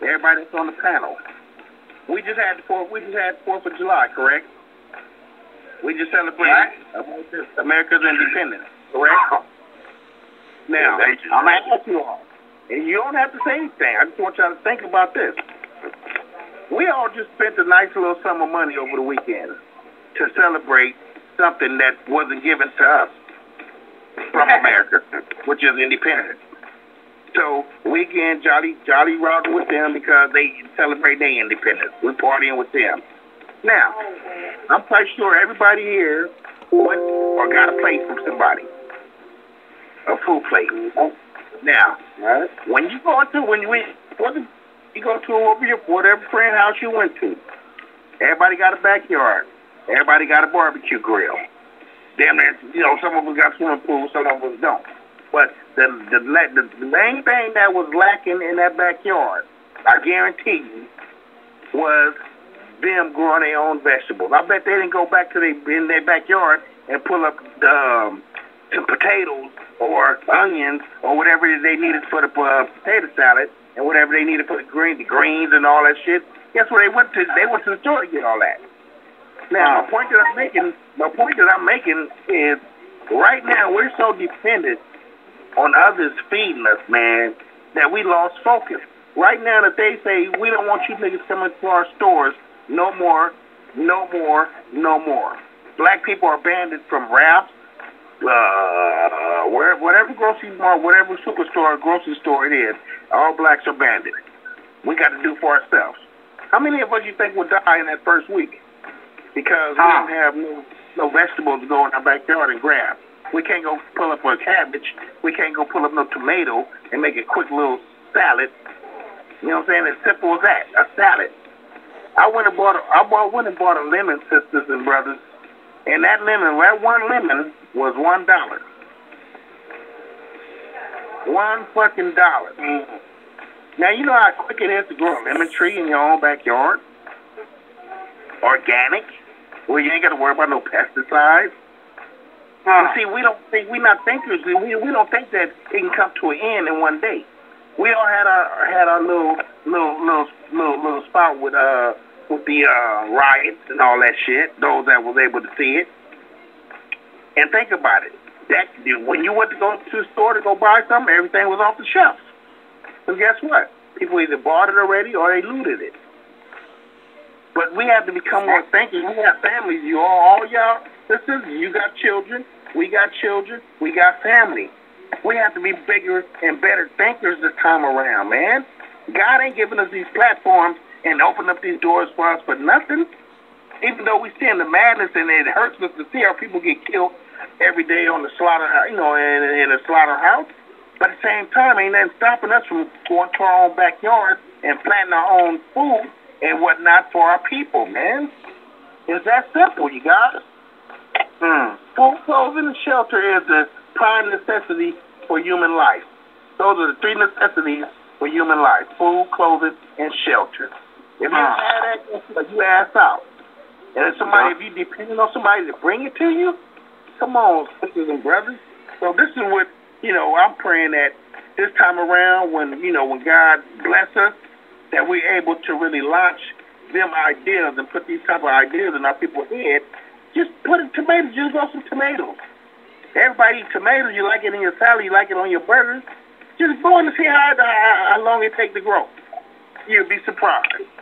everybody that's on the panel. We just had Fourth of July, correct? We just celebrated America's independence, correct? Now, I'm asking you all, and you don't have to say anything. I just want y'all to think about this. We all just spent a nice little sum of money over the weekend to celebrate something that wasn't given to us from America, which is independence. So weekend jolly rocking with them because they celebrate their independence. We're partying with them. Now, I'm quite sure everybody here went or got a plate from somebody, a food plate. Now, when you go to whatever friend house you went to, everybody got a backyard. Everybody got a barbecue grill. Damn it, some of us got swimming pools, some of us don't. But the main thing that was lacking in that backyard, I guarantee you, was them growing their own vegetables. I bet they didn't go back in their backyard and pull up some potatoes or onions or whatever they needed for the potato salad and whatever they needed for the greens and all that shit. Guess where they went to? They went to the store to get all that. Now, the point that I'm making is right now we're so dependent on others feeding us, man, that we lost focus. Right now that they say we don't want you niggas coming to our stores no more. Black people are banned from Ralph's, whatever grocery mart, whatever superstore or grocery store it is, all blacks are banned. We got to do for ourselves. How many of us you think will die in that first week? Because we don't have no vegetables to go in our backyard and grab. We can't go pull up a cabbage. We can't go pull up no tomato and make a quick little salad. You know what I'm saying? As simple as that, a salad. I went and bought a lemon, sisters and brothers, and that one lemon was $1. $1 fucking dollar. Now you know how quick it is to grow a lemon tree in your own backyard, organic, where you ain't got to worry about no pesticides. See, we not thinkers. We don't think that it can come to an end in one day. We all had our little spot with the riots and all that shit. Those that was able to see it. And think about it. That when you went to go to the store to go buy something, everything was off the shelf. So guess what? People either bought it already or they looted it. But we have to become more thinking. We have families. All y'all, listen, you got children. We got children. We got family. We have to be bigger and better thinkers this time around, man. God ain't giving us these platforms and open up these doors for us for nothing. Even though we see the madness and it hurts us to see our people get killed every day on the slaughterhouse, in a slaughterhouse. But at the same time, ain't nothing stopping us from going to our own backyard and planting our own food and whatnot for our people, man. It's that simple, you guys. Food, clothing, and shelter is the prime necessity for human life. Those are the three necessities for human life: food, clothing, and shelter. If you don't have that, you ass out. And if you depending on somebody to bring it to you, come on, sisters and brothers. So this is what, I'm praying that this time around when God bless us, that we're able to really launch them ideas and put these type of ideas in our people's head. Just put tomatoes, just grow some tomatoes. Everybody eat tomatoes, you like it in your salad, you like it on your burgers. Just go in and see how long it takes to grow. You'll be surprised.